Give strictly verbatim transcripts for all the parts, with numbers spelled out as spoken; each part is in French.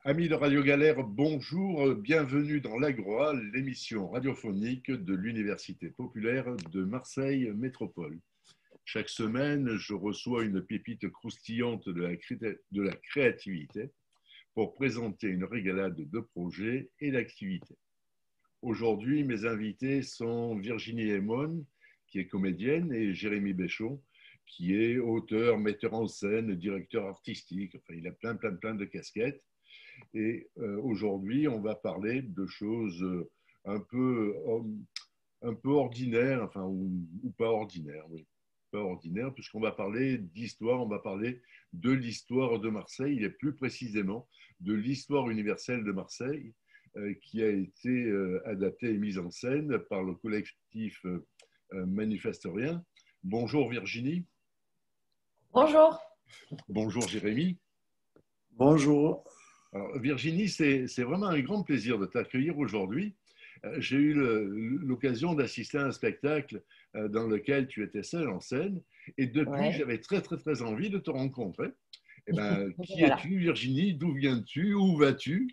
Amis de Radio Galère, bonjour, bienvenue dans l'Agora, l'émission radiophonique de l'Université populaire de Marseille Métropole. Chaque semaine, je reçois une pépite croustillante de la, cré... de la créativité pour présenter une régalade de projets et d'activités. Aujourd'hui, mes invités sont Virginie Emon, qui est comédienne, et Jérémy Béchot, qui est auteur, metteur en scène, directeur artistique. Enfin, il a plein, plein, plein de casquettes. Et euh, aujourd'hui, on va parler de choses euh, un peu, euh, un peu ordinaires, enfin, ou, ou pas ordinaires, oui. Pas ordinaires, puisqu'on va parler d'histoire, on va parler de l'histoire de Marseille, et plus précisément de l'histoire universelle de Marseille, euh, qui a été euh, adaptée et mise en scène par le collectif euh, Manifestorien. Bonjour Virginie. Bonjour. Bonjour Jérémy. Bonjour. Alors, Virginie, c'est vraiment un grand plaisir de t'accueillir aujourd'hui. J'ai eu l'occasion d'assister à un spectacle dans lequel tu étais seule en scène et depuis, ouais. j'avais très, très, très envie de te rencontrer. Eh ben, qui voilà. es-tu, Virginie? D'où viens-tu? Où vas-tu?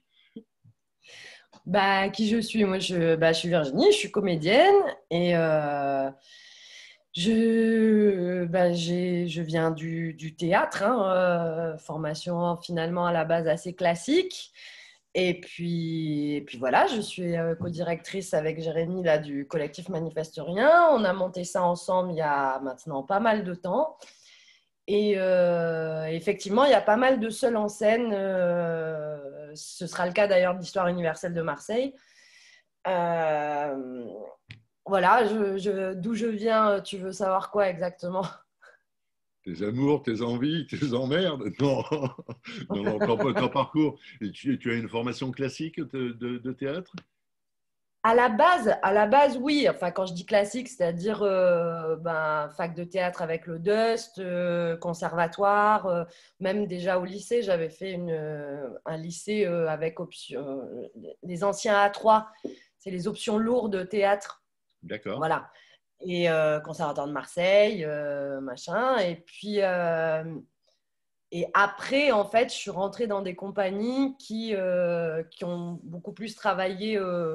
Bah, qui je suis? Moi, je, bah, je suis Virginie, je suis comédienne et euh, je, bah, je viens du, du théâtre, hein, euh, formation finalement à la base assez classique. Et puis, et puis voilà, je suis co-directrice avec Jérémy là, du collectif Manifestorien. On a monté ça ensemble il y a maintenant pas mal de temps. Et euh, effectivement, il y a pas mal de seuls en scène. Euh, ce sera le cas d'ailleurs de l'Histoire universelle de Marseille. Euh, voilà, je, je, d'où je viens, tu veux savoir quoi exactement? Tes amours, tes envies, tes emmerdes? Non, non, non ton, ton parcours. Et tu, tu as une formation classique de, de, de théâtre? À la base, à la base, oui. Enfin, quand je dis classique, c'est-à-dire euh, ben, fac de théâtre avec le D U S T, euh, conservatoire. Euh, même déjà au lycée, j'avais fait une, euh, un lycée euh, avec option, euh, les anciens A trois. C'est les options lourdes de théâtre. D'accord. Voilà. Et euh, conservatoire de Marseille, euh, machin. Et puis, euh, et après, en fait, je suis rentrée dans des compagnies qui, euh, qui ont beaucoup plus travaillé euh,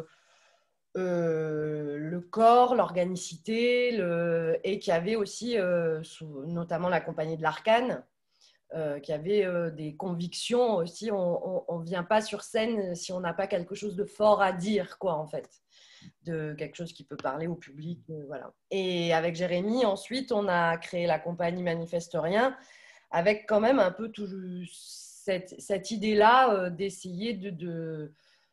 euh, le corps, l'organicité, le... et qui avait aussi, euh, sous, notamment la compagnie de l'Arcane, euh, qui avait euh, des convictions aussi. On ne vient pas sur scène si on n'a pas quelque chose de fort à dire, quoi, en fait. De quelque chose qui peut parler au public, euh, voilà. Et avec Jérémy, ensuite, on a créé la compagnie Manifestorien avec quand même un peu tout cette, cette idée-là euh, d'essayer de, de,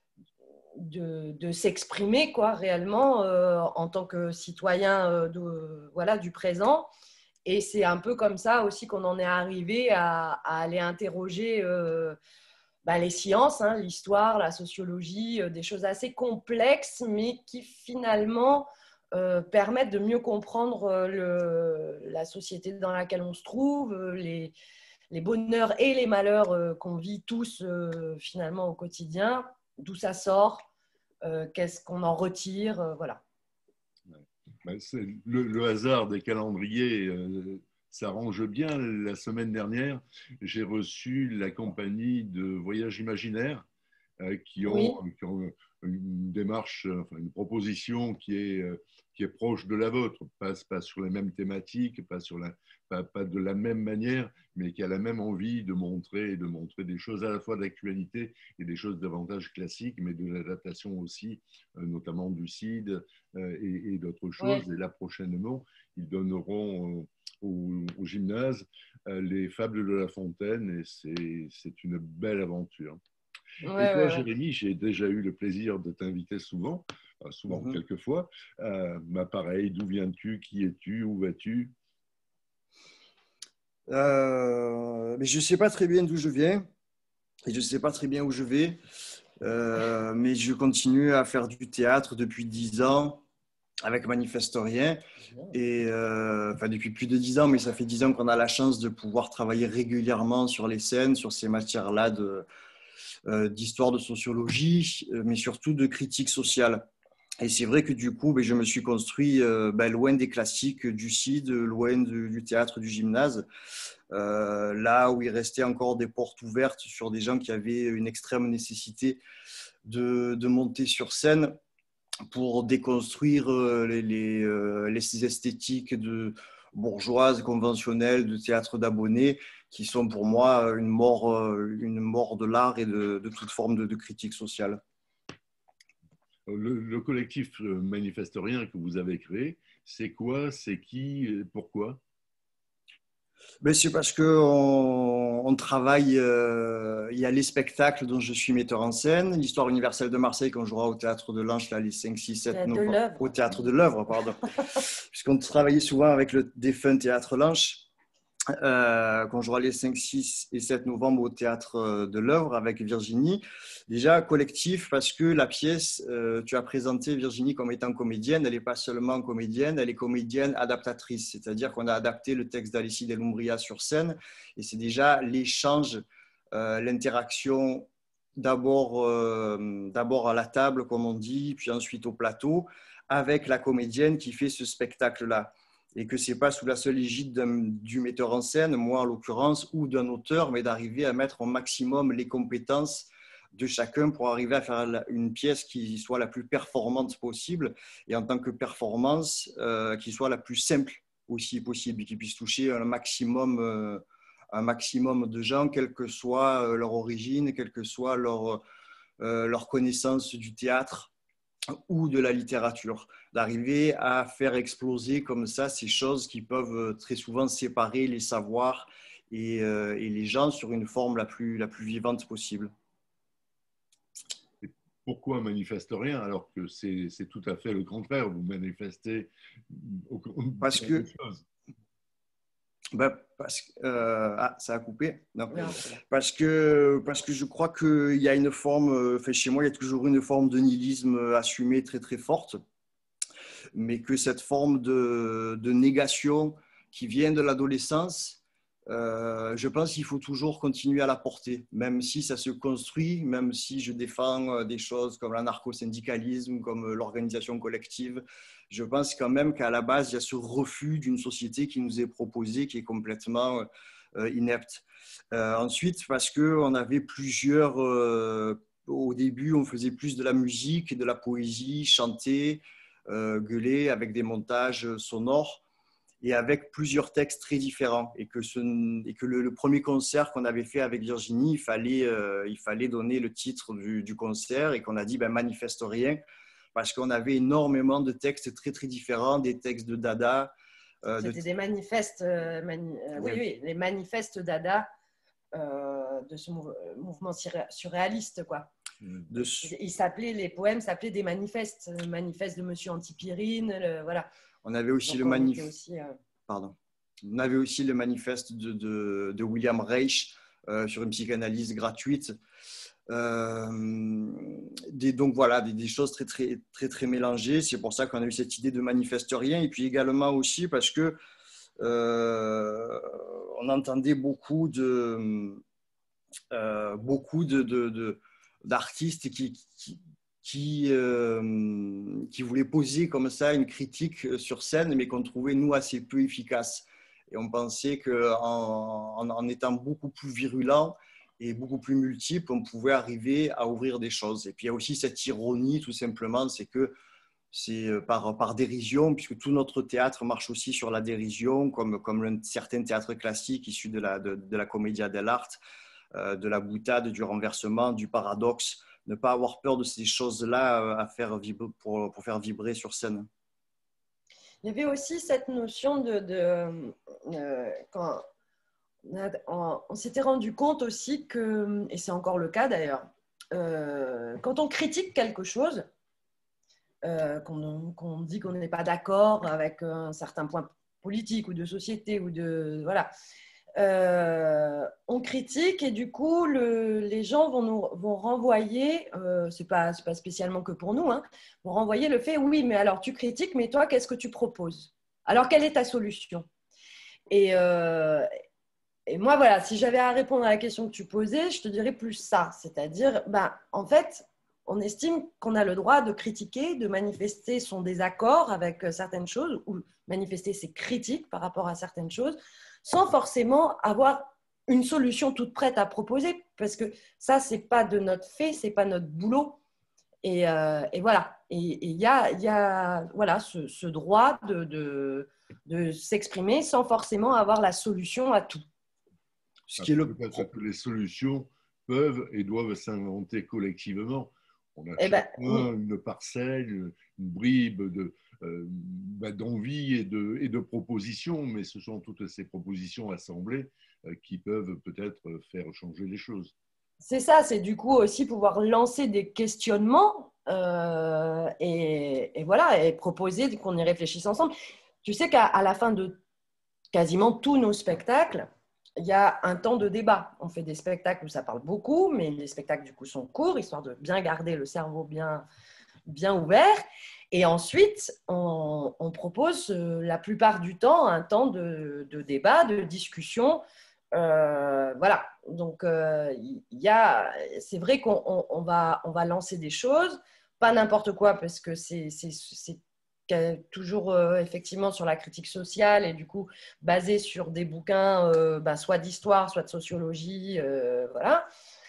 de, de s'exprimer quoi, réellement euh, en tant que citoyen euh, de, voilà, du présent. Et c'est un peu comme ça aussi qu'on en est arrivé à, à aller interroger euh, bah, les sciences, hein, l'histoire, la sociologie, euh, des choses assez complexes, mais qui finalement euh, permettent de mieux comprendre euh, le, la société dans laquelle on se trouve, euh, les, les bonheurs et les malheurs euh, qu'on vit tous euh, finalement au quotidien, d'où ça sort, euh, qu'est-ce qu'on en retire, euh, voilà. Ben, le, le hasard des calendriers euh, s'arrange bien. La semaine dernière, j'ai reçu la compagnie de Voyage Imaginaire euh, qui, ont, oui. qui ont une démarche, enfin une proposition qui est, euh, qui est proche de la vôtre, pas, pas sur les mêmes thématiques, pas, sur la, pas, pas de la même manière, mais qui a la même envie de montrer, de montrer des choses à la fois d'actualité et des choses davantage classiques, mais de l'adaptation aussi, euh, notamment du CID euh, et, et d'autres choses. Oui. Et là, prochainement, ils donneront euh, au, au gymnase euh, les Fables de La Fontaine, et c'est une belle aventure. Ouais, et toi, ouais, Jérémy, ouais. j'ai déjà eu le plaisir de t'inviter souvent, enfin, souvent mm-hmm. quelques fois. Euh, bah, pareil, d'où viens-tu? Qui es-tu? Où vas-tu? euh, mais Je ne sais pas très bien d'où je viens et je ne sais pas très bien où je vais, euh, mais je continue à faire du théâtre depuis dix ans avec Manifestorien. Et, euh, enfin, depuis plus de dix ans, mais ça fait dix ans qu'on a la chance de pouvoir travailler régulièrement sur les scènes, sur ces matières-là de... d'histoire de sociologie, mais surtout de critique sociale. Et c'est vrai que du coup, ben, je me suis construit euh, ben, loin des classiques du C I D, loin de, du théâtre, du gymnase, euh, là où il restait encore des portes ouvertes sur des gens qui avaient une extrême nécessité de, de monter sur scène pour déconstruire euh, les, les, euh, les esthétiques de bourgeoises, conventionnelles, de théâtre d'abonnés, qui sont pour moi une mort, une mort de l'art et de, de toute forme de, de critique sociale. Le, le collectif manifestorien que vous avez créé, c'est quoi, c'est qui, pourquoi? Ben, c'est parce qu'on on travaille, euh, il y a les spectacles dont je suis metteur en scène, l'Histoire universelle de Marseille qu'on jouera au Théâtre de l'Anche là, les cinq, six, sept novembre, au Théâtre de l'Œuvre, pardon, puisqu'on travaillait souvent avec le défunt Théâtre L'Anche. Euh, qu'on jouera les cinq, six et sept novembre au Théâtre de l'Œuvre avec Virginie. Déjà, collectif, parce que la pièce, euh, tu as présenté Virginie comme étant comédienne, elle n'est pas seulement comédienne, elle est comédienne adaptatrice, c'est-à-dire qu'on a adapté le texte d'Alessi Delumbria sur scène, et c'est déjà l'échange, euh, l'interaction d'abord, euh, d'abord à la table, comme on dit, puis ensuite au plateau, avec la comédienne qui fait ce spectacle-là. Et que ce n'est pas sous la seule égide du metteur en scène, moi en l'occurrence, ou d'un auteur, mais d'arriver à mettre au maximum les compétences de chacun pour arriver à faire une pièce qui soit la plus performante possible, et en tant que performance, euh, qui soit la plus simple aussi possible, et qui puisse toucher un maximum, euh, un maximum de gens, quelle que soit leur origine, quelle que soit leur, euh, leur connaissance du théâtre ou de la littérature, d'arriver à faire exploser comme ça ces choses qui peuvent très souvent séparer les savoirs et, euh, et les gens sur une forme la plus, la plus vivante possible. Et pourquoi manifestorien alors que c'est, c'est tout à fait le contraire, vous manifestez au, au, parce que Ben, parce que euh, ah, ça a coupé. Non. Non. Parce que parce que je crois qu'il y a une forme, enfin, chez moi, il y a toujours une forme de nihilisme assumée très très forte, mais que cette forme de, de négation qui vient de l'adolescence, euh, je pense qu'il faut toujours continuer à la porter, même si ça se construit, même si je défends des choses comme l'anarcho-syndicalisme, comme l'organisation collective. Je pense quand même qu'à la base, il y a ce refus d'une société qui nous est proposée, qui est complètement euh, inepte. Euh, ensuite, parce qu'on avait plusieurs... Euh, au début, on faisait plus de la musique et de la poésie, chanter, euh, gueuler, avec des montages sonores et avec plusieurs textes très différents. Et que, ce, et que le, le premier concert qu'on avait fait avec Virginie, il fallait, euh, il fallait donner le titre du, du concert, et qu'on a dit ben, manifestorien, parce qu'on avait énormément de textes très, très différents, des textes de Dada. Euh, C'était de... des manifestes, euh, mani... oui. oui, oui, les manifestes Dada euh, de ce mou mouvement surréaliste, quoi. De... Il s'appelait, les poèmes s'appelaient des manifestes, le manifeste de Monsieur Antipyrine, le, voilà. On avait aussi Donc, le manifeste. Euh... Pardon. On avait aussi le manifeste de, de, de William Reich euh, sur une psychanalyse gratuite. Euh, des, donc voilà, des, des choses très très très très mélangées. C'est pour ça qu'on a eu cette idée de manifestorien. Et puis également aussi parce que euh, on entendait beaucoup de euh, beaucoup de, de, de d'artistes qui, qui Qui, euh, qui voulait poser comme ça une critique sur scène, mais qu'on trouvait, nous, assez peu efficace. Et on pensait qu'en en, en étant beaucoup plus virulent et beaucoup plus multiple, on pouvait arriver à ouvrir des choses. Et puis, il y a aussi cette ironie, tout simplement, c'est que c'est par, par dérision, puisque tout notre théâtre marche aussi sur la dérision, comme, comme certains théâtres classiques issus de la, de, de la commedia dell'arte, euh, de la boutade, du renversement, du paradoxe. Ne pas avoir peur de ces choses-là à faire vibrer, pour, pour faire vibrer sur scène. Il y avait aussi cette notion de... de euh, quand on, on, on s'était rendu compte aussi que, et c'est encore le cas d'ailleurs, euh, quand on critique quelque chose, euh, qu'on qu'on dit qu'on n'est pas d'accord avec un certain point politique ou de société, ou de... Voilà. Euh, on critique et du coup le, les gens vont nous vont renvoyer, euh, c'est pas c'est pas spécialement que pour nous, hein, vont renvoyer le fait oui mais alors tu critiques mais toi qu'est-ce que tu proposes, alors quelle est ta solution, et, euh, et moi voilà, si j'avais à répondre à la question que tu posais, je te dirais plus ça, c'est-à-dire ben en fait on estime qu'on a le droit de critiquer, de manifester son désaccord avec certaines choses ou manifester ses critiques par rapport à certaines choses sans forcément avoir une solution toute prête à proposer parce que ça, ce n'est pas de notre fait, ce n'est pas notre boulot. Et, euh, et voilà. Et il y a, y a voilà, ce, ce droit de, de, de s'exprimer sans forcément avoir la solution à tout. Ce qui est le... Parce que les solutions peuvent et doivent s'inventer collectivement. On a eh chacun ben, oui. une parcelle, une bribe de, euh, bah, d'envie et de, et de propositions, mais ce sont toutes ces propositions assemblées euh, qui peuvent peut-être faire changer les choses. C'est ça, c'est du coup aussi pouvoir lancer des questionnements euh, et, et voilà, et proposer qu'on y réfléchisse ensemble. Tu sais qu'à à la fin de quasiment tous nos spectacles, il y a un temps de débat. On fait des spectacles où ça parle beaucoup, mais les spectacles du coup sont courts, histoire de bien garder le cerveau bien, bien ouvert. Et ensuite, on, on propose euh, la plupart du temps un temps de, de débat, de discussion. Euh, voilà. Donc, euh, y a, c'est vrai qu'on on, on va, on va lancer des choses, pas n'importe quoi, parce que c'est, c'est, c'est toujours euh, effectivement sur la critique sociale et du coup basé sur des bouquins euh, bah, soit d'histoire, soit de sociologie, euh, voilà.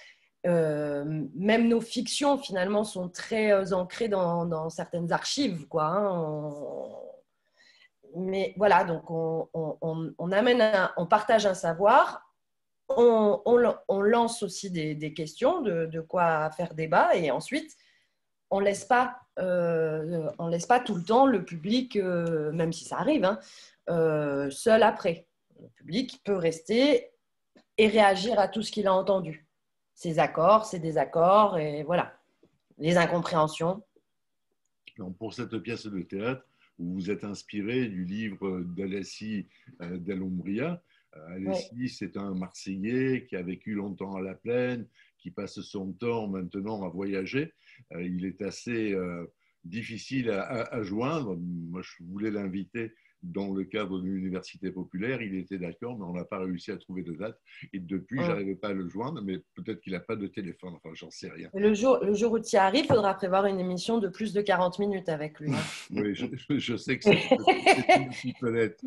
Euh, même nos fictions finalement sont très euh, ancrées dans, dans certaines archives, quoi. Hein. On... Mais voilà, donc on, on, on amène, un, on partage un savoir, on, on, on lance aussi des, des questions de, de quoi faire débat et ensuite on ne laisse pas, euh, on laisse pas tout le temps le public, euh, même si ça arrive, hein, euh, seul après. Le public peut rester et réagir à tout ce qu'il a entendu. Ses accords, ses désaccords, et voilà, les incompréhensions. Donc, pour cette pièce de théâtre, vous vous êtes inspiré du livre d'Alessi euh, Dell'Umbria. Alessi, oui. C'est un Marseillais qui a vécu longtemps à la plaine, qui passe son temps maintenant à voyager. Euh, il est assez euh, difficile à, à, à joindre. Moi, je voulais l'inviter dans le cadre de l'université populaire. Il était d'accord, mais on n'a pas réussi à trouver de date. Et depuis, mmh. je n'arrivais pas à le joindre, mais peut-être qu'il n'a pas de téléphone. Enfin, j'en sais rien. Le jour, le jour où tu y arrives, il faudra prévoir une émission de plus de quarante minutes avec lui. Hein. Oui, je, je sais que c'est une petite planète.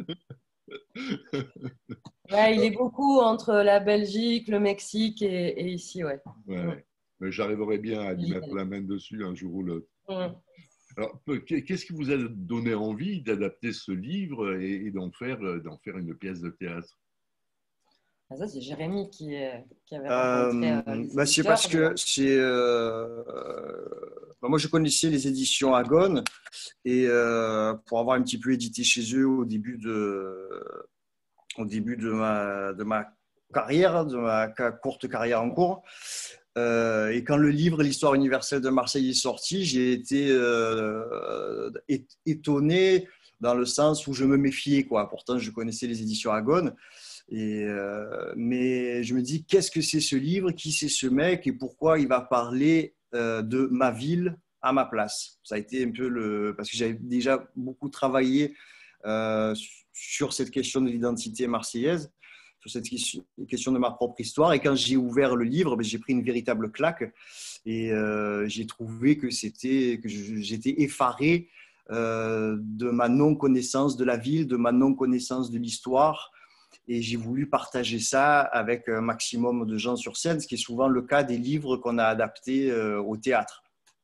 Ouais, il est beaucoup entre la Belgique, le Mexique et, et ici, ouais. Ouais, mmh. Mais j'arriverai bien à lui mettre la main dessus un jour ou l'autre. Mmh. Alors, qu'est-ce qui vous a donné envie d'adapter ce livre et, et d'en faire, d'en faire une pièce de théâtre? Ah, ça, c'est Jérémy qui, qui avait rencontré euh, euh, bah, c'est parce que c'est, euh, bah, moi, je connaissais les éditions Agone et euh, pour avoir un petit peu édité chez eux au début de, au début de ma, de ma carrière, de ma courte carrière en cours. Euh, et quand le livre L'histoire universelle de Marseille est sorti, j'ai été euh, étonné dans le sens où je me méfiais, quoi. Pourtant, je connaissais les éditions Agone. Et, euh, mais je me dis, qu'est-ce que c'est ce livre? Qui c'est ce mec? Et pourquoi il va parler euh, de ma ville à ma place? Ça a été un peu le... Parce que j'avais déjà beaucoup travaillé euh, sur cette question de l'identité marseillaise, sur cette question de ma propre histoire. Et quand j'ai ouvert le livre, j'ai pris une véritable claque et euh, j'ai trouvé que, c'était, que j'étais effaré euh, de ma non-connaissance de la ville, de ma non-connaissance de l'histoire. Et j'ai voulu partager ça avec un maximum de gens sur scène, ce qui est souvent le cas des livres qu'on a adaptés euh, au théâtre.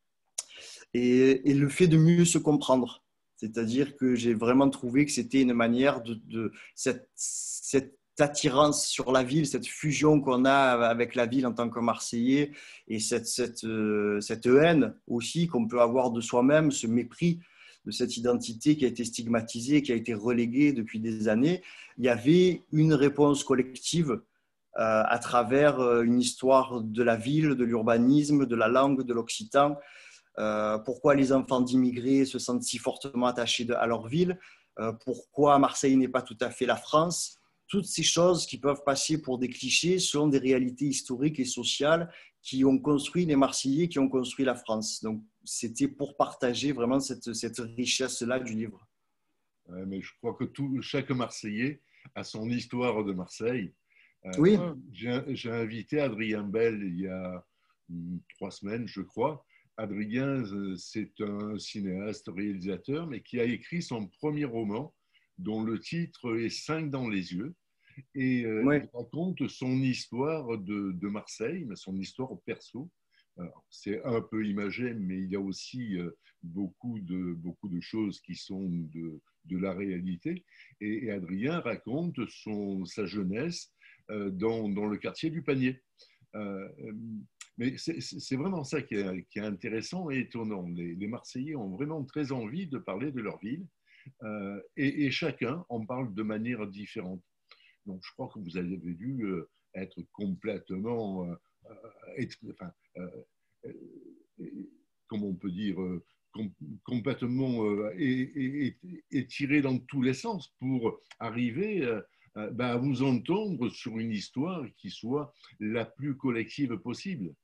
Et, et le fait de mieux se comprendre. C'est-à-dire que j'ai vraiment trouvé que c'était une manière de, de cette, cette attirance sur la ville, cette fusion qu'on a avec la ville en tant que Marseillais et cette, cette, euh, cette haine aussi qu'on peut avoir de soi-même, ce mépris de cette identité qui a été stigmatisée, qui a été reléguée depuis des années. Il y avait une réponse collective euh, à travers une histoire de la ville, de l'urbanisme, de la langue, de l'occitan. Euh, pourquoi les enfants d'immigrés se sentent si fortement attachés à leur ville, euh, pourquoi Marseille n'est pas tout à fait la France. Toutes ces choses qui peuvent passer pour des clichés sont des réalités historiques et sociales qui ont construit les Marseillais, qui ont construit la France. Donc, c'était pour partager vraiment cette, cette richesse-là du livre. Ouais, mais je crois que tout, chaque Marseillais a son histoire de Marseille. Euh, oui. J'ai, j'ai invité Adrien Bell il y a trois semaines, je crois, Adrien, c'est un cinéaste, réalisateur, mais qui a écrit son premier roman, dont le titre est Cinq dans les yeux. Et euh, Oui. il raconte son histoire de, de Marseille, mais son histoire perso. C'est un peu imagé, mais il y a aussi euh, beaucoup, de, beaucoup de choses qui sont de, de la réalité. Et, et Adrien raconte son, sa jeunesse euh, dans, dans le quartier du Panier. Euh, mais c'est vraiment ça qui est, qui est intéressant et étonnant. Les, les Marseillais ont vraiment très envie de parler de leur ville euh, et, et chacun en parle de manière différente. Donc, je crois que vous avez dû euh, être complètement, euh, être, enfin, euh, euh, comment on peut dire, euh, com complètement euh, étiré dans tous les sens pour arriver euh, euh, ben, à vous entendre sur une histoire qui soit la plus collective possible.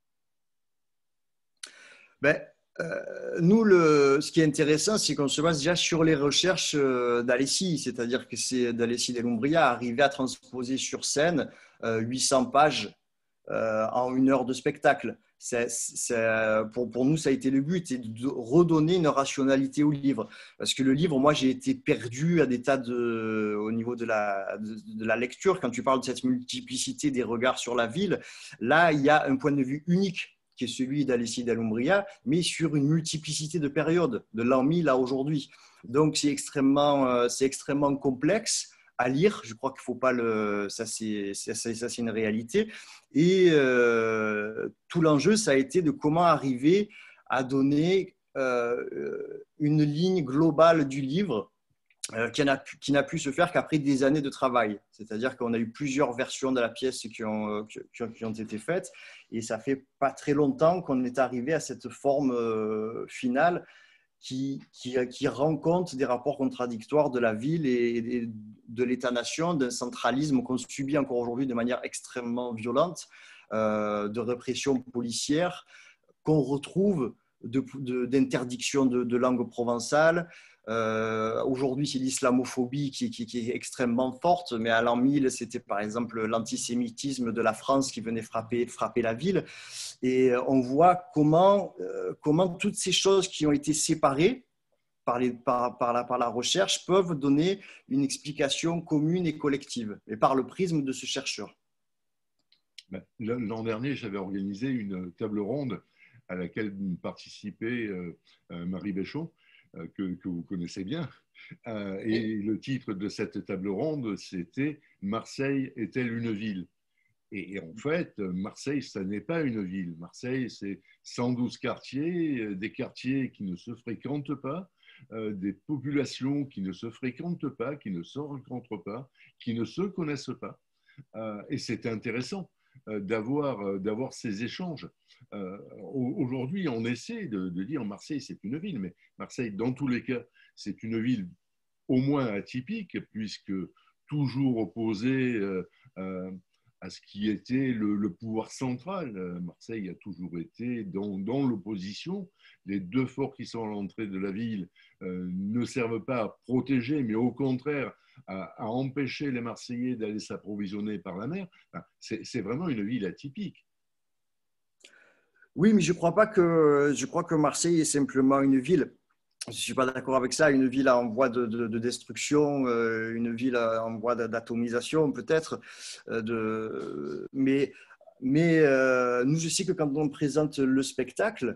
Ben, euh, nous, le, ce qui est intéressant, c'est qu'on se base déjà sur les recherches euh, d'Alessi, c'est-à-dire que c'est d'Alessi Del Umbria arrivé à transposer sur scène euh, huit cents pages euh, en une heure de spectacle. C'est, c'est, pour, pour nous, ça a été le but, c'est de redonner une rationalité au livre. Parce que le livre, moi, j'ai été perdu à des tas de, au niveau de la, de, de la lecture. Quand tu parles de cette multiplicité des regards sur la ville, là, il y a un point de vue unique qui est celui d'Alessi Del Umbria, mais sur une multiplicité de périodes, de l'an mille à aujourd'hui. Donc, c'est extrêmement, c'est extrêmement complexe à lire. Je crois qu'il ne faut pas le… Ça, c'est, ça, c'est une réalité. Et euh, tout l'enjeu, ça a été de comment arriver à donner euh, une ligne globale du livre euh, qui n'a pu, qui n'a pu se faire qu'après des années de travail. C'est-à-dire qu'on a eu plusieurs versions de la pièce qui ont, qui, qui ont été faites et ça fait pas très longtemps qu'on est arrivé à cette forme euh, finale qui, qui, qui rend compte des rapports contradictoires de la ville et, et de l'État-nation, d'un centralisme qu'on subit encore aujourd'hui de manière extrêmement violente, euh, de répression policière, qu'on retrouve de, de, d'interdiction de, de langue provençale. Euh, aujourd'hui, c'est l'islamophobie qui, qui, qui est extrêmement forte, mais à l'an mille, c'était par exemple l'antisémitisme de la France qui venait frapper, frapper la ville. Et on voit comment, euh, comment toutes ces choses qui ont été séparées par, les, par, par, la, par la recherche peuvent donner une explication commune et collective, et par le prisme de ce chercheur. L'an dernier, j'avais organisé une table ronde à laquelle participait euh, Marie Béchon, euh, que, que vous connaissez bien. Euh, et le titre de cette table ronde, c'était « Marseille est-elle une ville ?» Et en fait, Marseille, ça n'est pas une ville. Marseille, c'est cent douze quartiers, des quartiers qui ne se fréquentent pas, euh, des populations qui ne se fréquentent pas, qui ne se rencontrent pas, qui ne se connaissent pas. Euh, et c'est intéressant euh, d'avoir, euh, d'avoir ces échanges. Euh, aujourd'hui, on essaie de, de dire Marseille, c'est une ville, mais Marseille, dans tous les cas, c'est une ville au moins atypique, puisque toujours opposée euh, euh, à ce qui était le, le pouvoir central. Marseille a toujours été dans, dans l'opposition. Les deux forts qui sont à l'entrée de la ville euh, ne servent pas à protéger, mais au contraire à, à empêcher les Marseillais d'aller s'approvisionner par la mer. Enfin, c'est, c'est vraiment une ville atypique. Oui, mais je crois pas que je crois que Marseille est simplement une ville. Je ne suis pas d'accord avec ça. Une ville en voie de, de, de destruction, euh, une ville en voie d'atomisation peut-être. Euh, de, mais mais euh, nous, je sais que quand on présente le spectacle,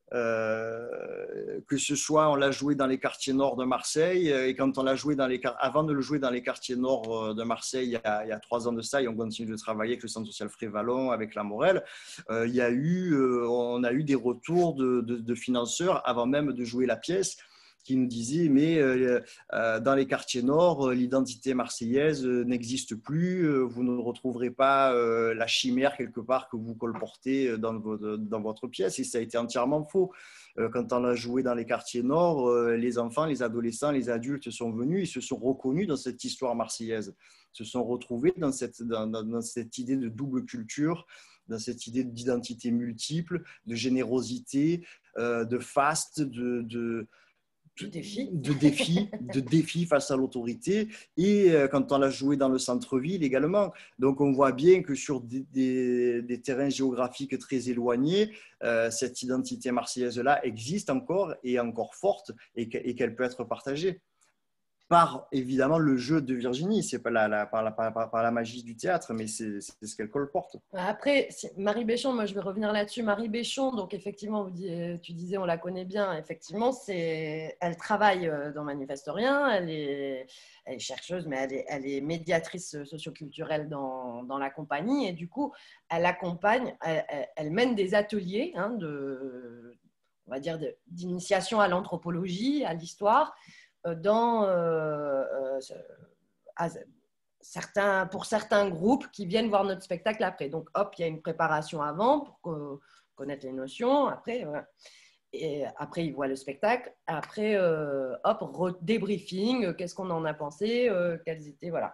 euh, que ce soit on l'a joué dans les quartiers nord de Marseille et quand on l'a joué dans les avant de le jouer dans les quartiers nord de Marseille il y a, il y a trois ans de ça et on continue de travailler avec le centre social Frévalon, avec la Morelle, euh, il y a eu, euh, on a eu des retours de, de, de financeurs avant même de jouer la pièce qui nous disaient mais euh, euh, dans les quartiers nord, l'identité marseillaise n'existe plus, vous ne retrouverez pas euh, la chimère quelque part que vous colportez dans votre, dans votre pièce. Et ça a été entièrement faux. Euh, quand on a joué dans les quartiers nord, euh, les enfants, les adolescents, les adultes sont venus, ils se sont reconnus dans cette histoire marseillaise, se sont retrouvés dans cette, dans, dans cette idée de double culture, dans cette idée d'identité multiple, de générosité, euh, de faste, de… de de défis. de défis, de défis face à l'autorité, et euh, quand on l'a joué dans le centre-ville également. Donc on voit bien que sur des, des, des terrains géographiques très éloignés, euh, cette identité marseillaise-là existe encore et est encore forte, et qu'elle peut être partagée. Par évidemment le jeu de Virginie, c'est pas la, la, par, la, par, par la magie du théâtre, mais c'est ce qu'elle colporte. Après, Marie Béchon, moi je vais revenir là-dessus. Marie Béchon, donc effectivement, vous, tu disais, on la connaît bien. Effectivement, c'est, elle travaille dans Manifestorien, elle est, elle est chercheuse, mais elle est, elle est médiatrice socioculturelle dans, dans la compagnie, et du coup, elle accompagne, elle, elle mène des ateliers hein, de, on va dire, d'initiation à l'anthropologie, à l'histoire. Dans, euh, euh, certains, pour certains groupes qui viennent voir notre spectacle après. Donc, hop, il y a une préparation avant pour connaître les notions. Après, voilà. Et après, ils voient le spectacle. Après, euh, hop, débriefing, qu'est-ce qu'on en a pensé, euh, quels étaient, voilà.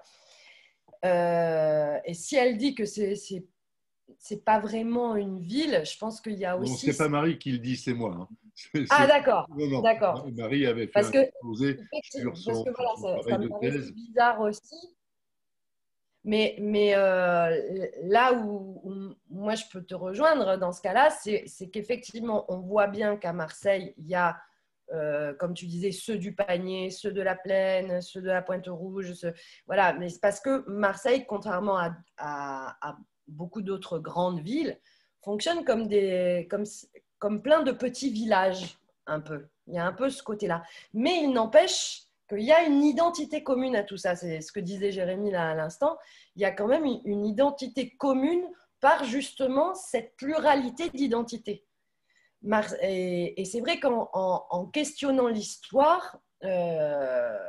Euh, et si elle dit que c'est c'est pas vraiment une ville, je pense qu'il y a aussi… Non, c'est pas Marie qui le dit, c'est moi. Hein. Ah, d'accord. Non, non. D'accord. Marie avait fait parce un que, exposé sur son, que, voilà, son ça, travail ça me de paraît thèse. bizarre aussi. Mais, mais euh, là où, où moi je peux te rejoindre dans ce cas-là, c'est qu'effectivement, on voit bien qu'à Marseille, il y a, euh, comme tu disais, ceux du Panier, ceux de la Plaine, ceux de la Pointe-Rouge. Ceux, voilà. Mais c'est parce que Marseille, contrairement à, à, à beaucoup d'autres grandes villes, fonctionne comme, des, comme, comme plein de petits villages, un peu. Il y a un peu ce côté-là. Mais il n'empêche qu'il y a une identité commune à tout ça. C'est ce que disait Jérémy là à l'instant. Il y a quand même une identité commune par justement cette pluralité d'identités. Et, et c'est vrai qu'en en, en questionnant l'histoire, euh,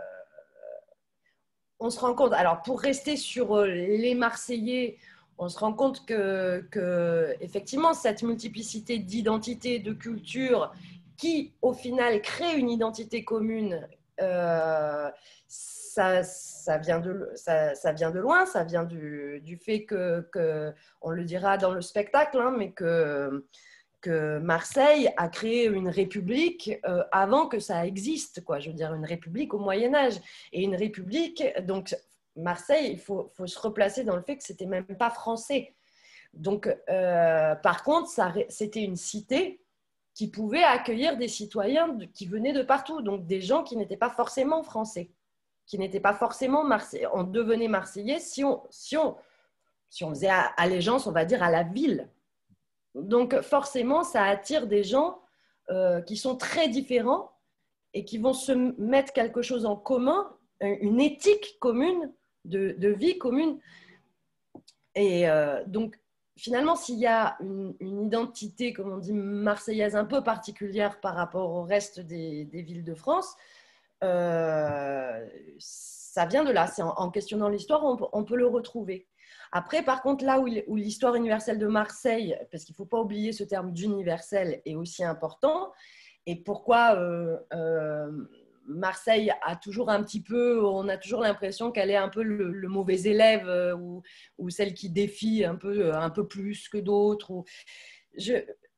on se rend compte, alors pour rester sur les Marseillais, on se rend compte que, que effectivement, cette multiplicité d'identités, de cultures, qui au final crée une identité commune, euh, ça, ça, vient de, ça, ça vient de loin, ça vient du, du fait que, que, on le dira dans le spectacle, hein, mais que, que Marseille a créé une république euh, avant que ça existe, quoi. Je veux dire, une république au Moyen-Âge. Et une république, donc Marseille, il faut, faut se replacer dans le fait que c'était même pas français. Donc, euh, par contre, c'était une cité qui pouvait accueillir des citoyens de, qui venaient de partout, donc des gens qui n'étaient pas forcément français, qui n'étaient pas forcément marseillais. On devenait marseillais si on, si on, si on faisait allégeance, on va dire, à la ville. Donc, forcément, ça attire des gens euh, qui sont très différents et qui vont se mettre quelque chose en commun, une éthique commune, de, de vie commune. Et euh, donc, finalement, s'il y a une, une identité, comme on dit, marseillaise un peu particulière par rapport au reste des, des villes de France, euh, ça vient de là. C'est en, en questionnant l'histoire, on, on peut le retrouver. Après, par contre, là où, où l'histoire universelle de Marseille, parce qu'il ne faut pas oublier ce terme d'universel, est aussi important, et pourquoi euh, euh, Marseille a toujours un petit peu, on a toujours l'impression qu'elle est un peu le, le mauvais élève euh, ou, ou celle qui défie un peu, un peu plus que d'autres. Ou... Je...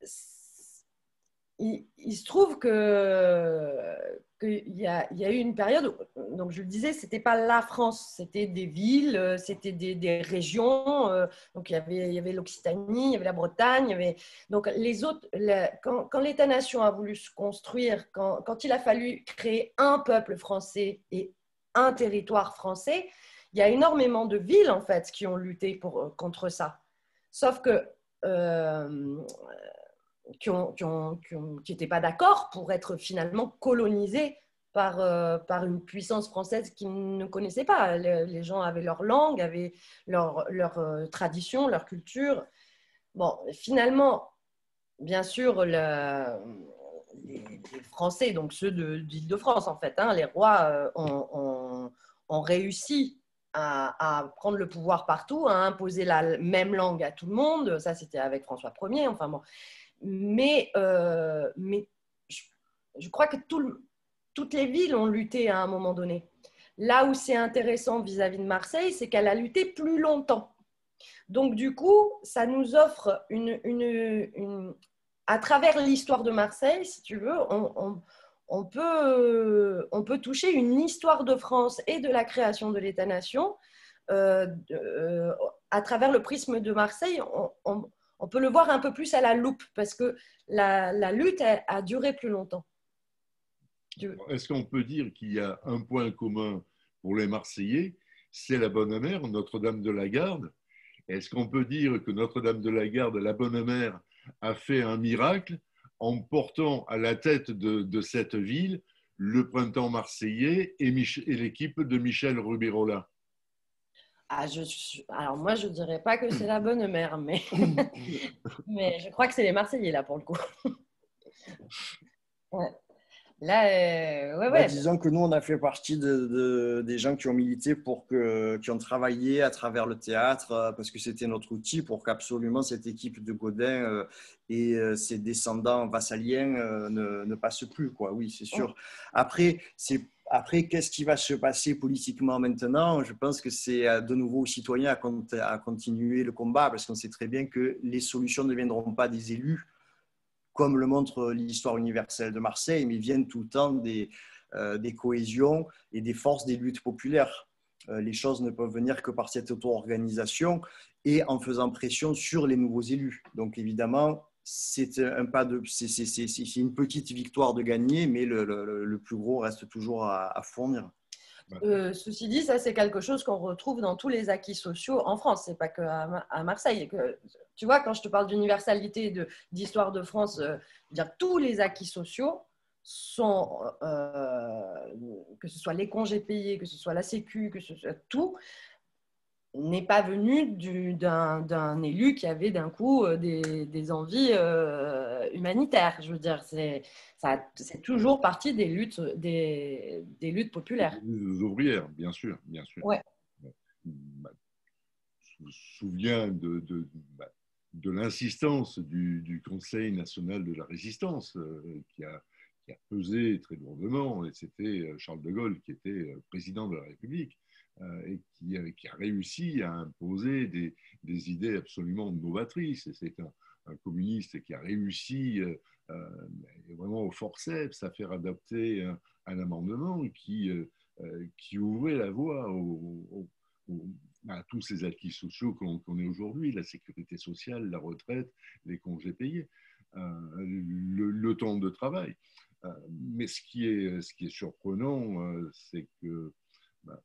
Il, il se trouve que qu'il y a, il y a eu une période, où, donc je le disais, c'était pas la France, c'était des villes, c'était des, des régions, euh, donc il y avait, il y avait l'Occitanie, il y avait la Bretagne, il y avait, donc les autres, la, quand, quand l'État-nation a voulu se construire, quand, quand il a fallu créer un peuple français et un territoire français, il y a énormément de villes en fait qui ont lutté pour, contre ça, sauf que euh, qui n'étaient qui ont, qui ont, qui pas d'accord pour être finalement colonisés par, euh, par une puissance française qu'ils ne connaissaient pas. Les, les gens avaient leur langue, avaient leur, leur euh, tradition, leur culture. Bon, finalement, bien sûr, le, les, les Français, donc ceux de, d'Île-de-France en fait, hein, les rois euh, ont, ont, ont réussi à, à prendre le pouvoir partout, à imposer la même langue à tout le monde. Ça, c'était avec François Ier. Enfin bon. Mais, euh, mais je, je crois que tout le, toutes les villes ont lutté à un moment donné. Là où c'est intéressant vis-à-vis de Marseille, c'est qu'elle a lutté plus longtemps. Donc, du coup, ça nous offre une... une, une à travers l'histoire de Marseille, si tu veux, on, on, on peut, on peut toucher une histoire de France et de la création de l'État-nation euh, euh, à travers le prisme de Marseille. On, on, on peut le voir un peu plus à la loupe parce que la, la lutte a, a duré plus longtemps. Est-ce qu'on peut dire qu'il y a un point commun pour les Marseillais, c'est la Bonne Mère, Notre-Dame de la Garde? Est-ce qu'on peut dire que Notre-Dame de la Garde, la Bonne Mère, a fait un miracle en portant à la tête de, de cette ville le printemps marseillais et, et l'équipe de Michel Rubirola? Ah, je, alors moi, je ne dirais pas que c'est la Bonne Mère, mais, mais je crois que c'est les Marseillais, là, pour le coup. Ouais. Là, euh, ouais, ouais. Bah, disons que nous, on a fait partie de, de, des gens qui ont milité, pour que, qui ont travaillé à travers le théâtre, parce que c'était notre outil pour qu'absolument cette équipe de Godin euh, et euh, ses descendants vassaliens euh, ne, ne passent plus, quoi. Oui, c'est sûr. Après, c'est Après, qu'est-ce qui va se passer politiquement maintenant? Je pense que c'est de nouveau aux citoyens à, à continuer le combat, parce qu'on sait très bien que les solutions ne viendront pas des élus, comme le montre l'histoire universelle de Marseille, mais viennent tout le temps des, euh, des cohésions et des forces des luttes populaires. Euh, les choses ne peuvent venir que par cette auto-organisation et en faisant pression sur les nouveaux élus. Donc évidemment, c'est un pas de, c'est, c'est, c'est, c'est une petite victoire de gagner, mais le, le, le plus gros reste toujours à, à fournir. Euh, ceci dit, ça c'est quelque chose qu'on retrouve dans tous les acquis sociaux en France, c'est pas que à, à Marseille. Que, tu vois, quand je te parle d'universalité, de, d'histoire de France, euh, dire tous les acquis sociaux sont, euh, que ce soit les congés payés, que ce soit la Sécu, que ce soit tout, n'est pas venu du, d'un, d'un élu qui avait d'un coup des, des envies euh, humanitaires. Je veux dire, c'est, ça, c'est toujours partie des luttes, des, des luttes populaires. Des ouvrières, bien sûr, bien sûr. Ouais. Bah, je me souviens de, de, bah, de l'insistance du, du Conseil national de la résistance euh, qui, a, qui a pesé très lourdement, et c'était Charles de Gaulle qui était président de la République. Et qui, qui a réussi à imposer des, des idées absolument novatrices. Et c'est un, un communiste qui a réussi euh, vraiment au forceps à faire adopter un, un amendement qui, euh, qui ouvrait la voie au, au, au, à tous ces acquis sociaux qu'on connaît aujourd'hui, la sécurité sociale, la retraite, les congés payés, euh, le, le temps de travail. Euh, mais ce qui est, ce qui est surprenant, euh, c'est que bah,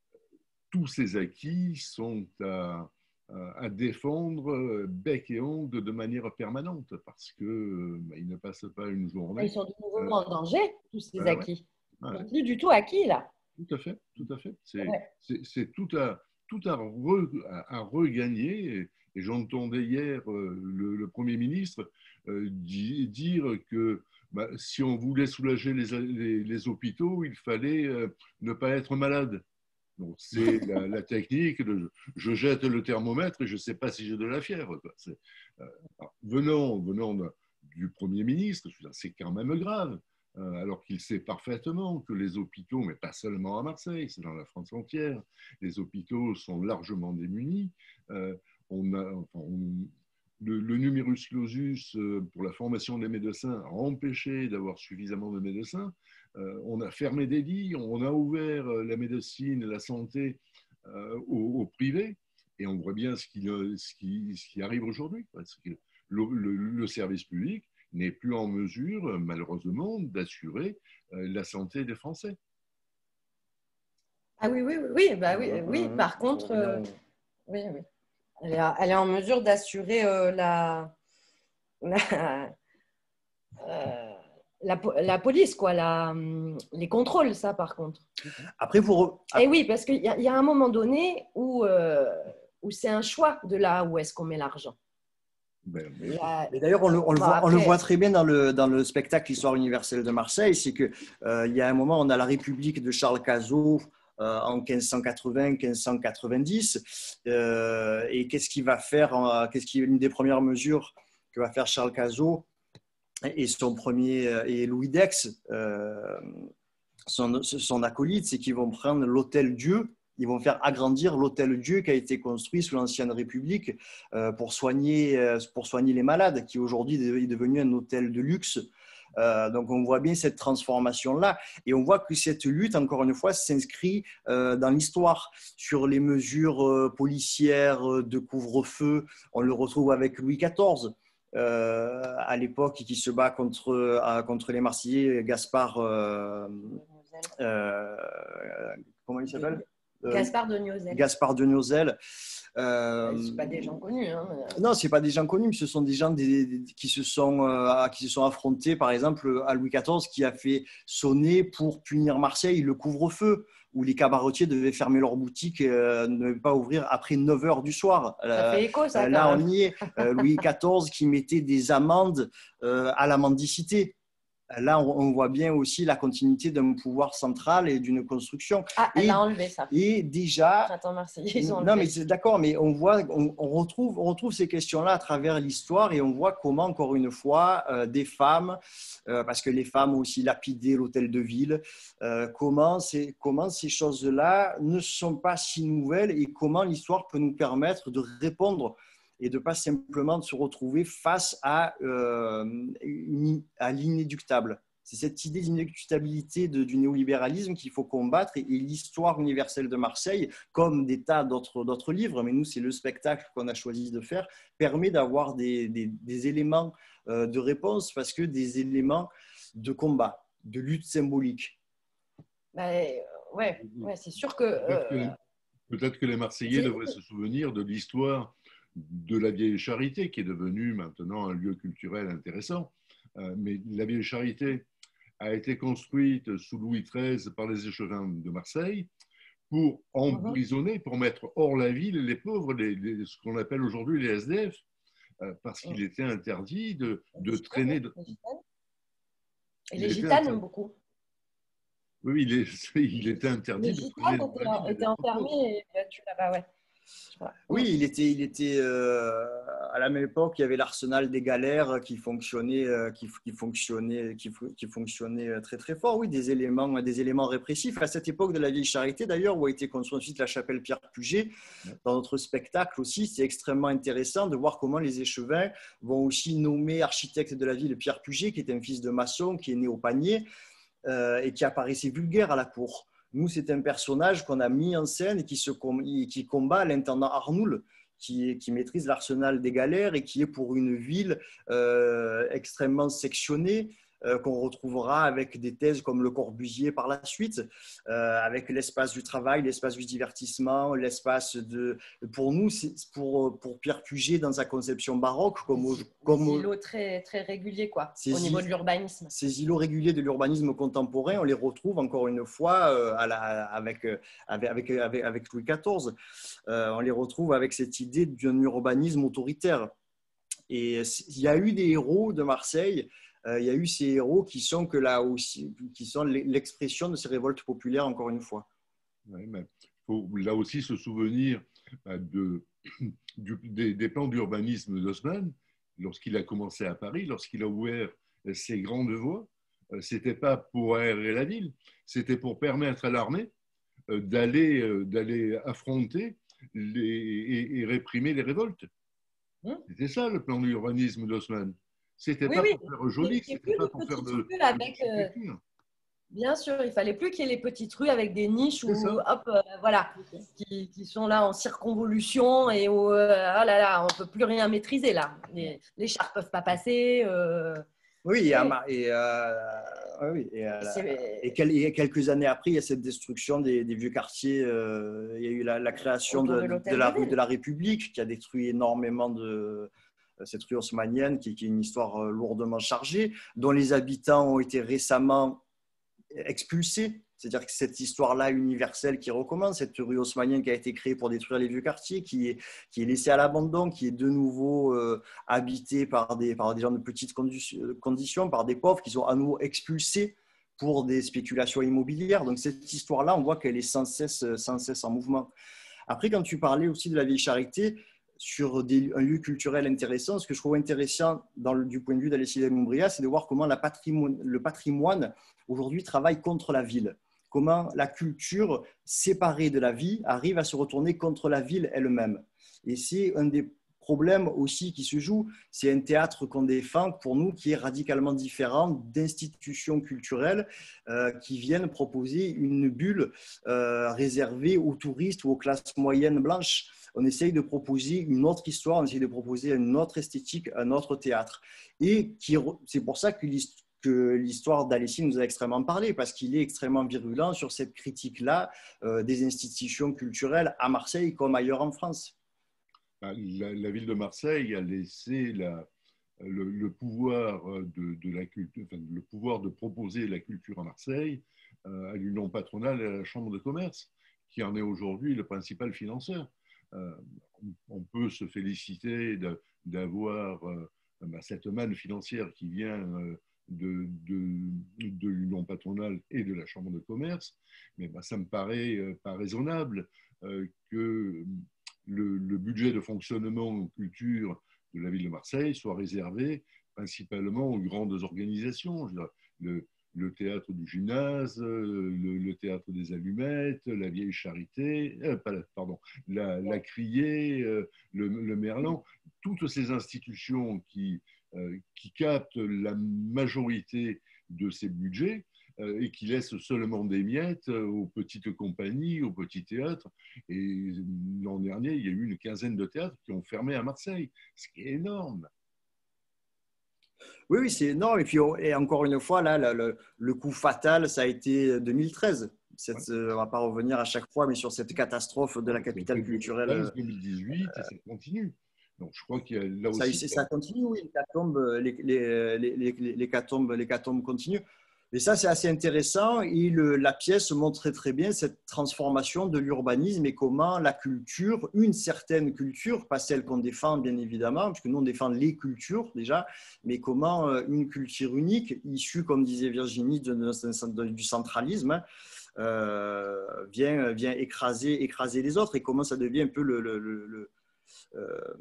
tous ces acquis sont à, à défendre bec et ongle de manière permanente parce qu'ils bah, ne passent pas une journée. Ils sont de nouveau euh, en danger, tous ces bah, acquis. Ouais. Ils ne sont plus du tout acquis, là. Tout à fait, tout à fait. C'est, ouais. c'est, c'est tout, à, tout à, re, à, à regagner. Et, et j'entendais hier euh, le, le Premier ministre euh, di, dire que bah, si on voulait soulager les, les, les hôpitaux, il fallait euh, ne pas être malade. Donc, c'est la, la technique de je jette le thermomètre et je ne sais pas si j'ai de la fièvre. C'est, euh, alors, venant venant de, du Premier ministre, c'est quand même grave, euh, alors qu'il sait parfaitement que les hôpitaux, mais pas seulement à Marseille, c'est dans la France entière, les hôpitaux sont largement démunis. Euh, on a, enfin, on, le, le numerus clausus pour la formation des médecins a empêché d'avoir suffisamment de médecins. Euh, on a fermé des lits, on a ouvert la médecine, la santé euh, au, au privé, et on voit bien ce qui, ce qui, ce qui arrive aujourd'hui. Parce que le, le, le service public n'est plus en mesure, malheureusement, d'assurer euh, la santé des Français. Ah oui, oui, oui, oui, bah oui, oui. Par contre, euh, oui, oui. Elle est, elle est en mesure d'assurer euh, la, la, euh, la, la police, quoi, la, les contrôles, ça, par contre. Après, pour... Et oui, parce qu'il y, y a un moment donné où, euh, où c'est un choix de là où est-ce qu'on met l'argent. Ben, mais, la... mais d'ailleurs, on, le, on, bon, le on le voit très bien dans le, dans le spectacle Histoire universelle de Marseille, c'est qu'il euh, y a un moment, on a la République de Charles Cazot, en quinze cent quatre-vingts quinze cent quatre-vingt-dix, euh, et qu'est-ce qu'il va faire, qu'est-ce qui est une des premières mesures que va faire Charles Cazot et son premier et Louis Dex, euh, son, son acolyte, c'est qu'ils vont prendre l'hôtel Dieu, ils vont faire agrandir l'hôtel Dieu qui a été construit sous l'ancienne République euh, pour soigner, pour soigner les malades, qui aujourd'hui est devenu un hôtel de luxe. Euh, donc, on voit bien cette transformation-là. Et on voit que cette lutte, encore une fois, s'inscrit euh, dans l'histoire. Sur les mesures euh, policières de couvre-feu, on le retrouve avec Louis quatorze. Euh, à l'époque, qui se bat contre, euh, contre les Marseillais, Gaspard. Euh, euh, comment il s'appelle euh, Gaspard de Niozel. Gaspard de Niozel. Euh, ce pas des gens connus. Hein, mais... Non, ce n'est pas des gens connus, mais ce sont des gens des, des, qui, se sont, euh, qui se sont affrontés, par exemple, à Louis quatorze, qui a fait sonner pour punir Marseille le couvre-feu, où les cabaretiers devaient fermer leurs boutiques et euh, ne devaient pas ouvrir après neuf heures du soir. Ça euh, fait écho, ça. Euh, là, on y est. Euh, Louis quatorze qui mettait des amendes euh, à la mendicité. Là, on voit bien aussi la continuité d'un pouvoir central et d'une construction. Ah, elle et, a enlevé ça. Et déjà… Attends, merci. Ils ont non, mais c'est d'accord, mais on voit, on, on, retrouve, on retrouve ces questions-là à travers l'histoire et on voit comment, encore une fois, euh, des femmes, euh, parce que les femmes ont aussi lapidé l'hôtel de ville, euh, comment, c'est, comment ces choses-là ne sont pas si nouvelles et comment l'histoire peut nous permettre de répondre et de ne pas simplement se retrouver face à, euh, une, à l'inéductable. C'est cette idée d'inéluctabilité de, du néolibéralisme qu'il faut combattre et, et l'histoire universelle de Marseille, comme des tas d'autres, d'autres livres, mais nous, c'est le spectacle qu'on a choisi de faire, permet d'avoir des, des, des éléments euh, de réponse parce que des éléments de combat, de lutte symbolique. Bah, ouais, ouais, c'est sûr que… Peut-être que, euh, peut-être que les Marseillais devraient se souvenir de l'histoire de la Vieille Charité, qui est devenue maintenant un lieu culturel intéressant. Euh, mais la Vieille Charité a été construite sous Louis treize par les échevins de Marseille pour emprisonner, pour mettre hors la ville les pauvres, les, les, ce qu'on appelle aujourd'hui les S D F, euh, parce qu'il était interdit de, de traîner… De... Et les gitanes aiment beaucoup. Oui, il, est, il était interdit les de traîner… Les gitanes étaient enfermés et battus là-bas, ouais. Oui, il était, il était euh, à la même époque, il y avait l'arsenal des galères qui fonctionnait, euh, qui, qui, fonctionnait, qui, qui fonctionnait très très fort. Oui, des éléments, des éléments répressifs. À cette époque de la Vieille Charité, d'ailleurs, où a été construite ensuite la chapelle Pierre-Puget, dans notre spectacle aussi, c'est extrêmement intéressant de voir comment les échevins vont aussi nommer architecte de la ville Pierre-Puget, qui est un fils de maçon, qui est né au Panier euh, et qui apparaissait vulgaire à la cour. Nous, c'est un personnage qu'on a mis en scène et qui, se, qui combat l'intendant Arnoul, qui, qui maîtrise l'arsenal des galères et qui est pour une ville euh, extrêmement sectionnée, euh, qu'on retrouvera avec des thèses comme Le Corbusier par la suite, euh, avec l'espace du travail, l'espace du divertissement, l'espace de… Pour nous, c'est pour, pour Pierre Puget, dans sa conception baroque, comme… Des, comme des îlots très, très réguliers, quoi, au îles, niveau de l'urbanisme. Ces îlots réguliers de l'urbanisme contemporain, on les retrouve encore une fois euh, à la, avec, avec, avec, avec Louis quatorze. Euh, on les retrouve avec cette idée d'un urbanisme autoritaire. Et il y a eu des héros de Marseille, euh, il y a eu ces héros qui sont, que là aussi, qui sont l'expression de ces révoltes populaires, encore une fois. Oui, mais il faut là aussi se souvenir de, du, des, des plans d'urbanisme d'Haussmann, lorsqu'il a commencé à Paris, lorsqu'il a ouvert ces grandes voies. Ce n'était pas pour aérer la ville, c'était pour permettre à l'armée d'aller, d'aller affronter les, et, et réprimer les révoltes. C'était ça le plan d'urbanisme d'Haussmann. C'était oui, pas oui. pour faire joli, c'était pas pour faire de… Avec, euh, bien sûr, il fallait plus qu'il y ait les petites rues avec des niches où, hop, euh, voilà, qui, qui sont là en circonvolution et où, euh, oh là là, on peut plus rien maîtriser là. Les, les chars peuvent pas passer. Euh, oui, et, et, euh, oui, et, euh, et, quel, et quelques années après, il y a cette destruction des, des vieux quartiers. Euh, il y a eu la, la création de, de, de la rue de la République qui a détruit énormément de… cette rue haussmannienne qui, qui est une histoire lourdement chargée, dont les habitants ont été récemment expulsés. C'est-à-dire que cette histoire-là universelle qui recommence, cette rue haussmannienne qui a été créée pour détruire les vieux quartiers, qui est, qui est laissée à l'abandon, qui est de nouveau euh, habitée par des, par des gens de petites conditions, par des pauvres qui sont à nouveau expulsés pour des spéculations immobilières. Donc cette histoire-là, on voit qu'elle est sans cesse, sans cesse en mouvement. Après, quand tu parlais aussi de la Vieille Charité, sur des, un lieu culturel intéressant, ce que je trouve intéressant dans le, du point de vue d'Alessia Mombria, c'est de voir comment la patrimoine, le patrimoine aujourd'hui travaille contre la ville. Comment la culture séparée de la vie arrive à se retourner contre la ville elle-même. Et c'est un des problème aussi qui se joue, c'est un théâtre qu'on défend pour nous qui est radicalement différent d'institutions culturelles euh, qui viennent proposer une bulle euh, réservée aux touristes ou aux classes moyennes blanches. On essaye de proposer une autre histoire, on essaye de proposer une autre esthétique, un autre théâtre. Et qui, c'est pour ça que l'histoire que l'histoire d'Alessi nous a extrêmement parlé, parce qu'il est extrêmement virulent sur cette critique-là euh, des institutions culturelles à Marseille comme ailleurs en France. La, la ville de Marseille a laissé la, le, le, pouvoir de, de la culture, enfin, le pouvoir de proposer la culture à Marseille euh, à l'Union patronale et à la Chambre de commerce, qui en est aujourd'hui le principal financeur. Euh, on, on peut se féliciter de, d'avoir euh, bah, cette manne financière qui vient euh, de, de, de l'Union patronale et de la Chambre de commerce, mais bah, ça me paraît euh, pas raisonnable euh, que le, le budget de fonctionnement en culture de la ville de Marseille soit réservé principalement aux grandes organisations. Je veux dire, le, le théâtre du Gymnase, le, le théâtre des Allumettes, la Vieille Charité, euh, pardon, la, la Criée, euh, le, le Merlan, toutes ces institutions qui, euh, qui captent la majorité de ces budgets euh, et qui laissent seulement des miettes aux petites compagnies, aux petits théâtres. Et l'an dernier, il y a eu une quinzaine de théâtres qui ont fermé à Marseille, ce qui est énorme. Oui, oui, c'est énorme. Et puis, et encore une fois, là, le, le coup fatal, ça a été deux mille treize. Cette, ouais. On ne va pas revenir à chaque fois, mais sur cette catastrophe de la capitale culturelle. deux mille dix-huit, euh, et ça continue. Donc, je crois qu'il y a là ça, aussi. Ça continue, oui. L'hécatombe les, les, les, les, les, les continue. Et ça, c'est assez intéressant. Et le, la pièce montre très, très bien cette transformation de l'urbanisme et comment la culture, une certaine culture, pas celle qu'on défend bien évidemment, puisque nous on défend les cultures déjà, mais comment une culture unique, issue, comme disait Virginie, de, de, de, du centralisme, euh, vient, vient écraser, écraser les autres et comment ça devient un peu le... le, le, le euh,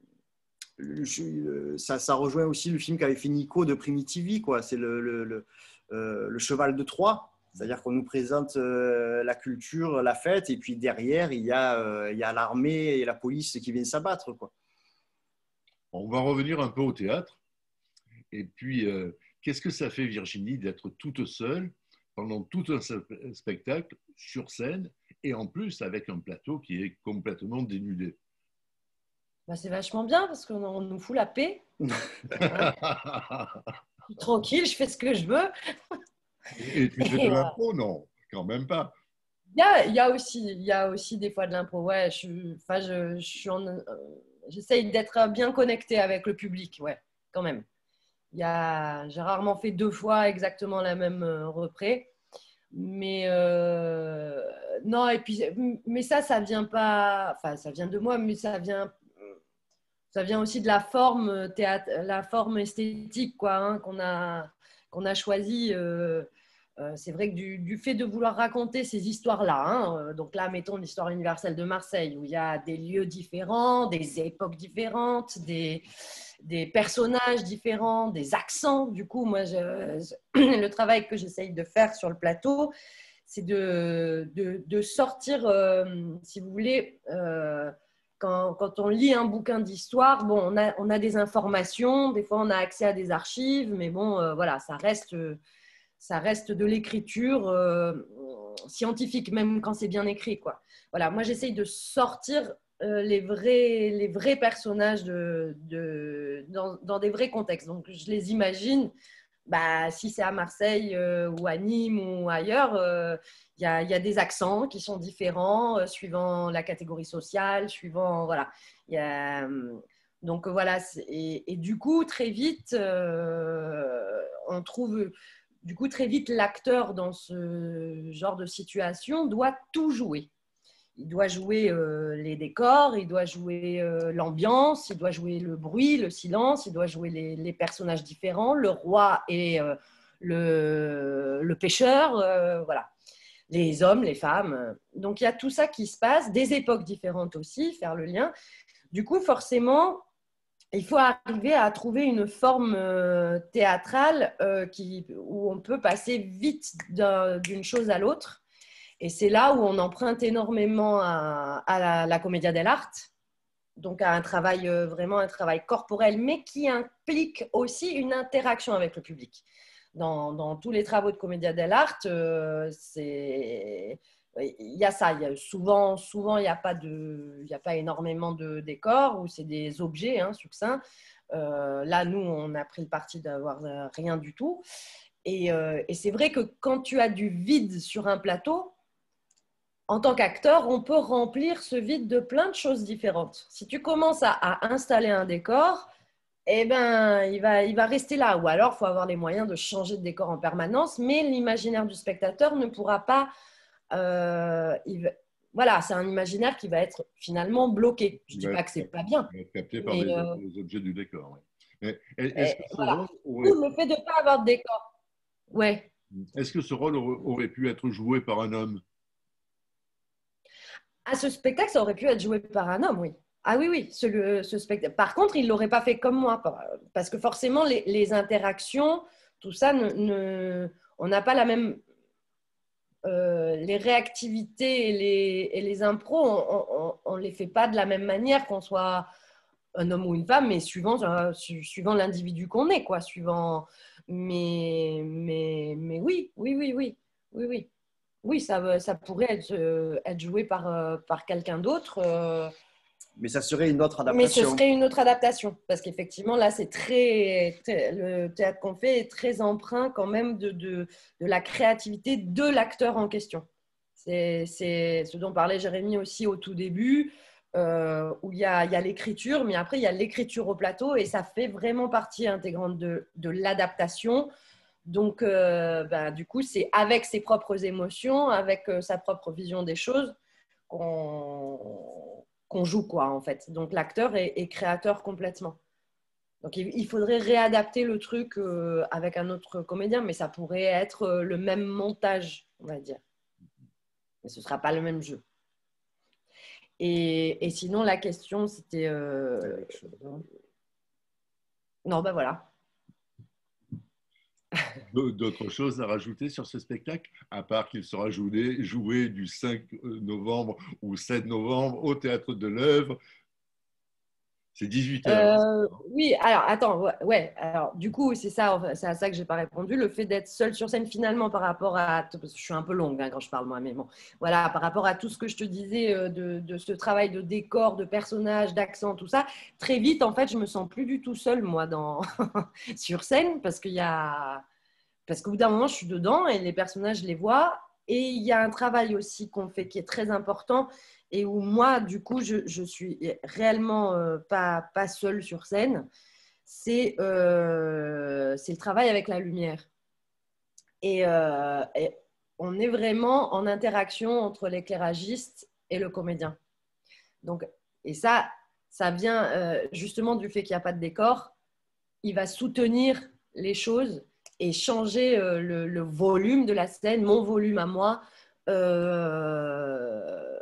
le, ça, ça rejoint aussi le film qu'avait fait Nico de Primitivi, quoi. C'est le, le, le Euh, le cheval de Troie, c'est-à-dire qu'on nous présente euh, la culture, la fête, et puis derrière, il y a, euh, il y a l'armée et la police qui viennent s'abattre, quoi. On va revenir un peu au théâtre. Et puis, euh, qu'est-ce que ça fait, Virginie, d'être toute seule pendant tout un spectacle sur scène, et en plus avec un plateau qui est complètement dénudé? Bah, c'est vachement bien, parce qu'on nous fout la paix. Hein. Tranquille, je fais ce que je veux. Et tu fais de l'impro, non? Quand même pas. Il y a, il y a aussi, il y a aussi des fois de l'impro. Ouais, je, enfin, je, je suis en, euh, j'essaye d'être bien connectée avec le public, ouais, quand même. Il y a, j'ai rarement fait deux fois exactement la même euh, repré, mais euh, non. Et puis, mais ça, ça vient pas. Enfin, ça vient de moi, mais ça vient. Ça vient aussi de la forme théâtre, la forme esthétique quoi, hein, qu'on a, qu'on a choisi. Euh, euh, c'est vrai que du, du fait de vouloir raconter ces histoires-là, hein, euh, donc là, mettons l'histoire universelle de Marseille, où il y a des lieux différents, des époques différentes, des, des personnages différents, des accents. Du coup, moi, je, je, le travail que j'essaye de faire sur le plateau, c'est de, de, de sortir, euh, si vous voulez... Euh, Quand, quand on lit un bouquin d'histoire, bon, on a, on a des informations, des fois on a accès à des archives, mais bon, euh, voilà, ça reste, ça reste de l'écriture euh, scientifique, même quand c'est bien écrit, quoi. Voilà, moi j'essaye de sortir euh, les, vrais, les vrais personnages de, de, dans, dans des vrais contextes. Donc je les imagine. Bah, si c'est à Marseille euh, ou à Nîmes ou ailleurs, il euh, y, y a des accents qui sont différents euh, suivant la catégorie sociale, suivant voilà. Y a, donc voilà, et, et du coup très vite, euh, on trouve du coup très vite l'acteur dans ce genre de situation doit tout jouer. Il doit jouer euh, les décors, il doit jouer euh, l'ambiance, il doit jouer le bruit, le silence, il doit jouer les, les personnages différents, le roi et euh, le, le pêcheur, euh, voilà, les hommes, les femmes. Donc il y a tout ça qui se passe, des époques différentes aussi, faire le lien. Du coup, forcément, il faut arriver à trouver une forme euh, théâtrale euh, qui, où on peut passer vite d'un, d'une chose à l'autre. Et c'est là où on emprunte énormément à, à la, la Commedia dell'arte, donc à un travail, euh, vraiment un travail corporel, mais qui implique aussi une interaction avec le public. Dans, dans tous les travaux de Commedia dell'arte, euh, c'est... il y a ça. Il y a souvent, souvent, il n'y a pas de, il y a pas énormément de décors ou c'est des objets hein, succincts. Euh, là, nous, on a pris le parti d'avoir rien du tout. Et, euh, et c'est vrai que quand tu as du vide sur un plateau, en tant qu'acteur, on peut remplir ce vide de plein de choses différentes. Si tu commences à, à installer un décor, eh ben, il va, il va rester là. Ou alors, il faut avoir les moyens de changer de décor en permanence, mais l'imaginaire du spectateur ne pourra pas... Euh, il va, voilà, c'est un imaginaire qui va être finalement bloqué. Je ne dis pas que ce n'est pas bien. Il va être capté par mais, les, euh, les objets du décor. Ouais. Est-ce que, voilà. aurait... Le fait de ne pas avoir de décor. Ouais. Est-ce que ce rôle aurait pu être joué par un homme? À ce spectacle, ça aurait pu être joué par un homme, oui. Ah oui, oui, ce, ce spectacle. Par contre, il ne l'aurait pas fait comme moi, parce que forcément, les, les interactions, tout ça, ne, ne, on n'a pas la même... Euh, les réactivités et les, et les impros, on ne les fait pas de la même manière qu'on soit un homme ou une femme, mais suivant, euh, suivant l'individu qu'on est, quoi, suivant... Mais, mais, mais oui, oui, oui, oui, oui, oui. Oui, ça, ça pourrait être, euh, être joué par, euh, par quelqu'un d'autre. Euh, mais ça serait une autre adaptation. Mais ce serait une autre adaptation. Parce qu'effectivement, là, c'est très, très. Le théâtre qu'on fait est très empreint quand même de, de, de la créativité de l'acteur en question. C'est, c'est ce dont parlait Jérémy aussi au tout début, euh, où il y a, il y a l'écriture, mais après, il y a l'écriture au plateau et ça fait vraiment partie intégrante de, de l'adaptation. Donc, euh, bah, du coup, c'est avec ses propres émotions, avec euh, sa propre vision des choses qu'on, qu'on joue, quoi, en fait. Donc, l'acteur est, est créateur complètement. Donc, il, il faudrait réadapter le truc euh, avec un autre comédien, mais ça pourrait être euh, le même montage, on va dire. Mais ce ne sera pas le même jeu. Et, et sinon, la question, c'était... Euh... Non, ben voilà. D'autres choses à rajouter sur ce spectacle, à part qu'il sera joué, joué du cinq novembre ou sept novembre au Théâtre de l'Œuvre. C'est dix-huit heures. Euh, oui, alors attends, ouais, ouais, alors du coup, c'est ça, c'est à ça que je n'ai pas répondu. Le fait d'être seule sur scène, finalement, par rapport à. Parce que je suis un peu longue hein, quand je parle, moi, mais bon. Voilà, par rapport à tout ce que je te disais euh, de, de ce travail de décor, de personnage, d'accent, tout ça, très vite, en fait, je me sens plus du tout seule, moi, dans... sur scène, parce qu'il y a. Parce qu'au bout d'un moment, je suis dedans et les personnages, je les vois. Et il y a un travail aussi qu'on fait qui est très important et où moi, du coup, je, je suis réellement euh, pas, pas seule sur scène. C'est euh, c'est le travail avec la lumière. Et, euh, et on est vraiment en interaction entre l'éclairagiste et le comédien. Donc, et ça, ça vient euh, justement du fait qu'il n'y a pas de décor. Il va soutenir les choses et changer euh, le, le volume de la scène, mon volume à moi, euh,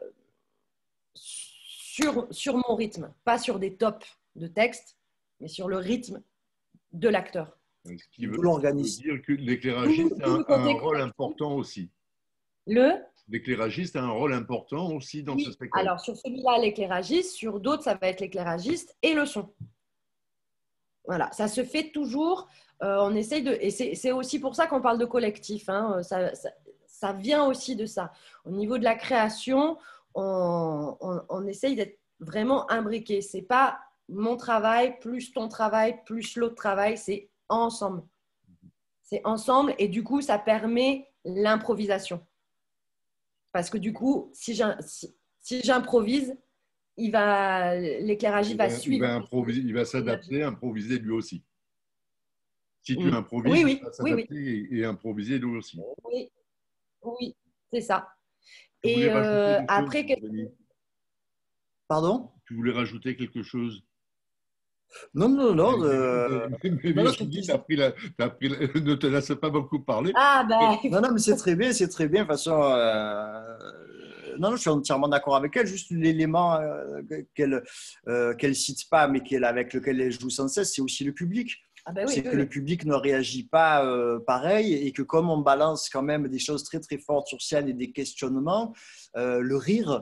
sur, sur mon rythme. Pas sur des tops de texte, mais sur le rythme de l'acteur. Ce qui veut, veut dire que l'éclairagiste a un, un rôle important aussi. Le L'éclairagiste a un rôle important aussi dans oui, ce spectacle. Alors, sur celui-là, l'éclairagiste. Sur d'autres, ça va être l'éclairagiste et le son. Voilà, ça se fait toujours. Euh, on essaye de, et c'est aussi pour ça qu'on parle de collectif. Hein, ça, ça, ça vient aussi de ça. Au niveau de la création, on, on, on essaye d'être vraiment imbriqué. C'est pas mon travail plus ton travail plus l'autre travail. C'est ensemble. C'est ensemble et du coup, ça permet l'improvisation. Parce que du coup, si j'improvise, il va l'éclairagiste va, va suivre. Il va, improviser, il va s'adapter, improviser lui aussi. Si tu mmh. improvises, oui, oui, il va s'adapter oui, oui. et, et improviser lui aussi. Oui, oui, c'est ça. Tu et euh, après, chose, que... Pardon? Tu voulais rajouter quelque chose? Non, non, non. Euh... Mais, mais, mais, non, je dis, t'as pris la, t'as pris la... ne te laisse pas beaucoup parler. Ah ben. Non, non, mais c'est très bien, c'est très bien. De toute façon, euh... non, non, je suis entièrement d'accord avec elle. Juste l'élément euh, qu'elle euh, qu'elle cite pas, mais qu'elle avec lequel elle joue sans cesse, c'est aussi le public. Ah ben oui, c'est oui, que oui. le public ne réagit pas euh, pareil et que comme on balance quand même des choses très très fortes sur scène et des questionnements, euh, le rire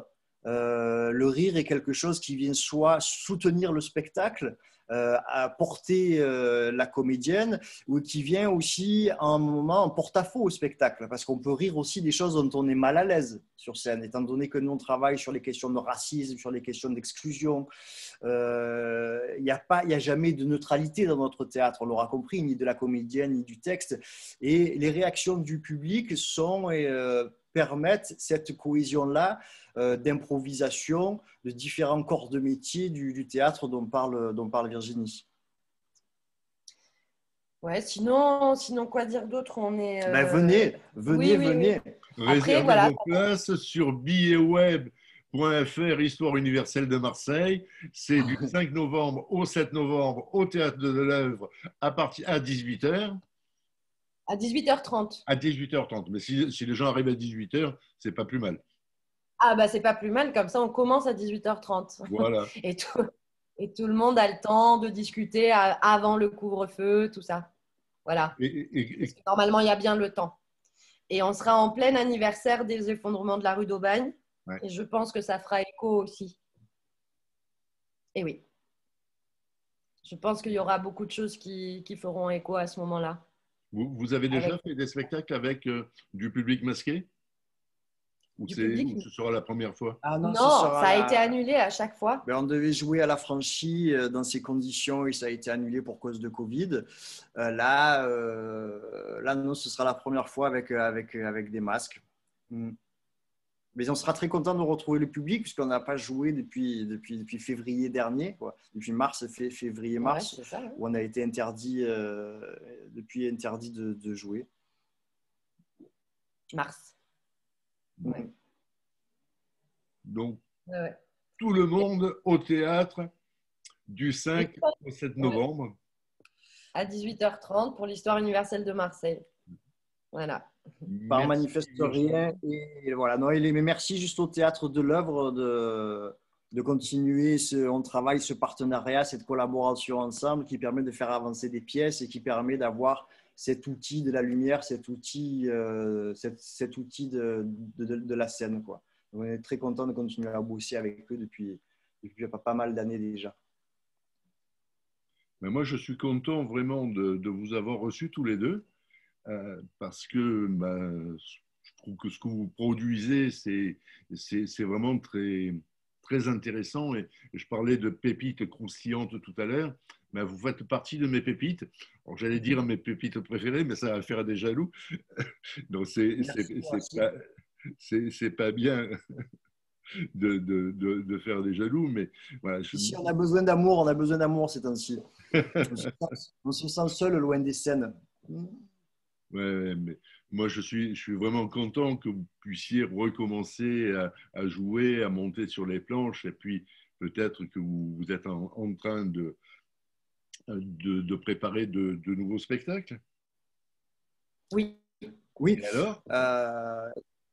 Euh, le rire est quelque chose qui vient soit soutenir le spectacle, euh, à porter euh, la comédienne, ou qui vient aussi à un moment en porte-à-faux au spectacle, parce qu'on peut rire aussi des choses dont on est mal à l'aise sur scène, étant donné que nous on travaille sur les questions de racisme, sur les questions d'exclusion. Il euh, n'y a pas, il n'y a jamais de neutralité dans notre théâtre, on l'aura compris, ni de la comédienne, ni du texte. Et les réactions du public sont, euh, permettent cette cohésion-là euh, d'improvisation de différents corps de métier du, du théâtre dont parle, dont parle Virginie. Ouais, sinon, sinon quoi dire d'autre? On est. Euh... Ben venez, venez, oui, venez. Oui, oui. Réservez Après, voilà. vos places sur billets web point f r, Histoire universelle de Marseille. C'est du cinq novembre au sept novembre au Théâtre de l'Œuvre à, partir, à dix-huit heures. À dix-huit heures trente. À dix-huit heures trente. Mais si, si les gens arrivent à dix-huit heures, c'est pas plus mal. Ah, bah, c'est pas plus mal. Comme ça, on commence à dix-huit heures trente. Voilà. Et tout, et tout le monde a le temps de discuter avant le couvre-feu, tout ça. Voilà. Et, et, et... Normalement, il y a bien le temps. Et on sera en plein anniversaire des effondrements de la rue d'Aubagne. Ouais. Et je pense que ça fera écho aussi. Et oui. Je pense qu'il y aura beaucoup de choses qui, qui feront écho à ce moment-là. Vous, vous avez déjà avec... fait des spectacles avec euh, du public masqué? Ou, du c'est, public... ou ce sera la première fois? Ah non, non ça a la... été annulé à chaque fois. Ben, on devait jouer à la Franchie dans ces conditions et ça a été annulé pour cause de Covid. Euh, là, euh, là, non, ce sera la première fois avec, avec, avec des masques. Mm. Mais on sera très content de retrouver le public puisqu'on n'a pas joué depuis, depuis, depuis février dernier, quoi. Depuis mars, février-mars, ouais, ça, ouais. où on a été interdit, euh, depuis interdit de, de jouer. Mars. Ouais. Donc, ouais. tout le monde au théâtre du cinq au sept novembre. À dix-huit heures trente pour l'Histoire universelle de Marseille. Voilà. Par manifeste rien. Et voilà. Non, mais merci juste au Théâtre de l'Œuvre de, de continuer. Ce, on travaille ce partenariat, cette collaboration ensemble qui permet de faire avancer des pièces et qui permet d'avoir cet outil de la lumière, cet outil, euh, cet, cet outil de, de, de la scène, quoi. On est très content de continuer à bosser avec eux depuis, depuis pas mal d'années déjà. Mais moi, je suis content vraiment de, de vous avoir reçus tous les deux. Euh, parce que ben, je trouve que ce que vous produisez, c'est, c'est, c'est vraiment très, très intéressant. Et je parlais de pépites croustillantes tout à l'heure. Ben, vous faites partie de mes pépites. Alors, j'allais dire mes pépites préférées, mais ça va faire des jaloux. Donc, c'est, c'est, c'est, pas, c'est, c'est pas bien de, de, de, de faire des jaloux. Mais voilà, je... Si on a besoin d'amour, on a besoin d'amour ces temps-ci. On se sent seul loin des scènes. Ouais, mais moi, je suis, je suis vraiment content que vous puissiez recommencer à, à jouer, à monter sur les planches, et puis peut-être que vous, vous êtes en, en train de, de, de préparer de, de nouveaux spectacles. Oui. Oui. Et alors euh...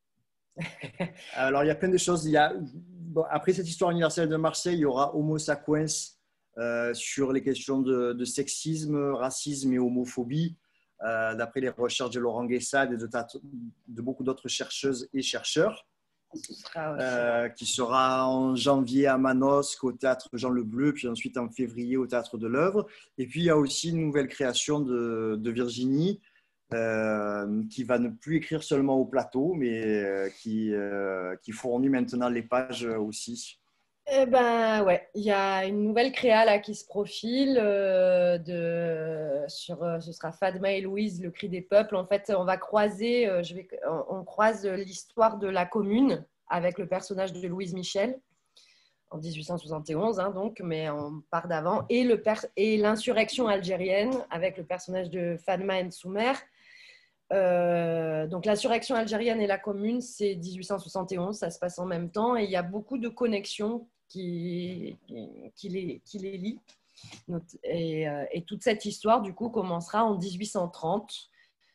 Alors, il y a plein de choses. Il y a... bon, après cette histoire universelle de Marseille, il y aura Homo Sapiens euh, sur les questions de, de sexisme, racisme et homophobie. Euh, d'après les recherches de Laurent Guessade et de, de beaucoup d'autres chercheuses et chercheurs, euh, qui sera en janvier à Manosque au Théâtre Jean Le Bleu, puis ensuite en février au Théâtre de l'Œuvre. Et puis il y a aussi une nouvelle création de, de Virginie, euh, qui va ne plus écrire seulement au plateau, mais euh, qui, euh, qui fournit maintenant les pages aussi. Eh ben ouais, il y a une nouvelle créa là qui se profile euh, de sur euh, ce sera Fatma et Louise, le cri des peuples. En fait, on va croiser, euh, je vais, on, on croise l'histoire de la Commune avec le personnage de Louise Michel en dix-huit cent soixante et onze, hein, donc, mais on part d'avant, et le per- et l'insurrection algérienne avec le personnage de Fatma Nsoumer. Euh, donc l'insurrection algérienne et la Commune, c'est dix-huit cent soixante et onze, ça se passe en même temps, et il y a beaucoup de connexions qui, qui, les, qui les lie. Et, euh, et toute cette histoire, du coup, commencera en dix-huit cent trente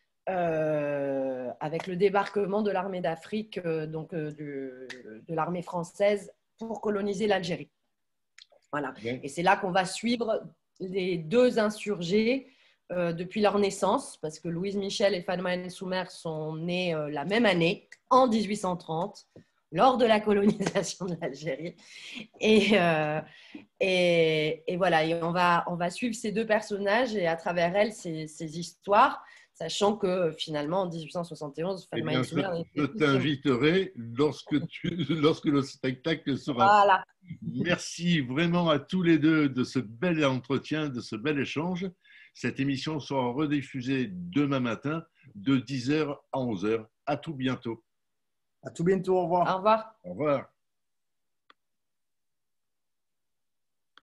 euh, avec le débarquement de l'armée d'Afrique, euh, donc euh, de, de l'armée française pour coloniser l'Algérie. Voilà. Okay. Et c'est là qu'on va suivre les deux insurgés euh, depuis leur naissance, parce que Louise Michel et Fatma Nsoumer sont nés euh, la même année, en dix-huit cent trente. lors de la colonisation de l'Algérie. Et, euh, et, et voilà, et on, va, on va suivre ces deux personnages et à travers elles, ces, ces histoires, sachant que finalement, en dix-huit cent soixante et onze, Eh Fatma bien, et je, Soumer je t'inviterai lorsque, tu, lorsque le spectacle sera. Voilà. Merci vraiment à tous les deux de ce bel entretien, de ce bel échange. Cette émission sera rediffusée demain matin de dix heures à onze heures. À tout bientôt. À tout bientôt. Au revoir. Au revoir. Au revoir.